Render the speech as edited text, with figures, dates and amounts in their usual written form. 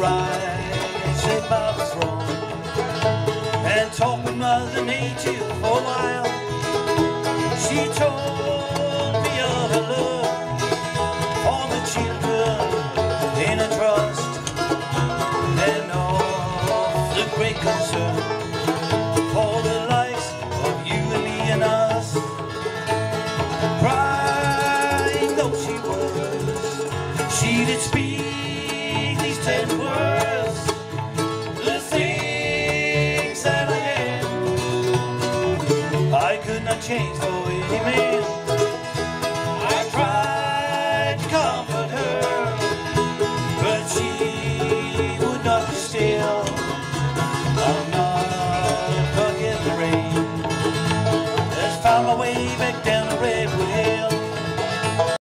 right, sit by the throne and talk with Mother Nature for a while. She told me of her love for the children in a trust, and of the great concern for the likes of you and me and us. Crying though she was, she did speak these 10 words, the things that I had I could not change for any man. I tried to comfort her, but she would not be still. I'll not forget the rain that's found my way back down